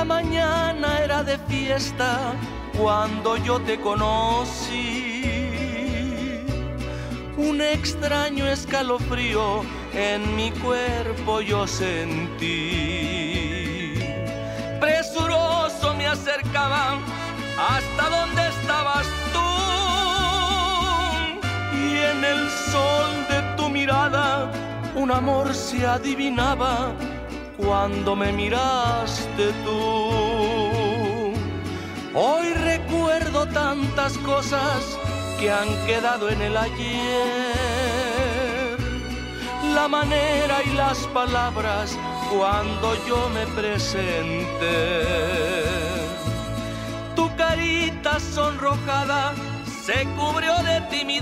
La mañana era de fiesta cuando yo te conocí. Un extraño escalofrío en mi cuerpo yo sentí. Presuroso me acercaba hasta donde estabas tú, y en el sol de tu mirada un amor se adivinaba cuando me miraste tú. Hoy recuerdo tantas cosas que han quedado en el ayer, la manera y las palabras cuando yo me presenté. Tu carita sonrojada se cubrió de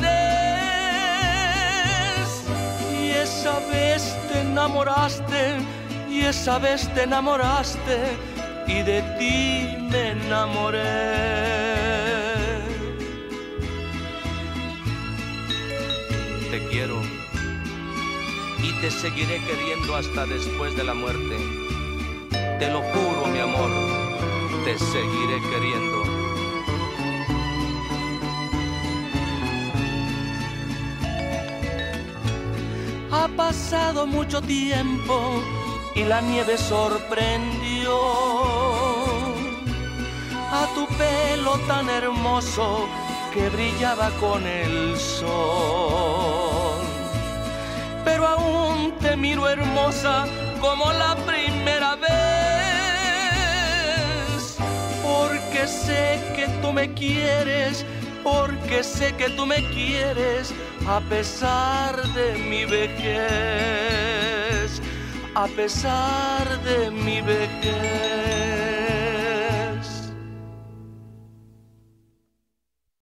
timidez, y esa vez te enamoraste, y esa vez te enamoraste, y de ti me enamoré. Te quiero y te seguiré queriendo hasta después de la muerte. Te lo juro, mi amor, te seguiré queriendo. Ha pasado mucho tiempo y la nieve sorprendió a tu pelo tan hermoso que brillaba con el sol. Pero aún te miro hermosa como la primera vez, porque sé que tú me quieres, porque sé que tú me quieres, a pesar de mi vejez, a pesar de mi vejez.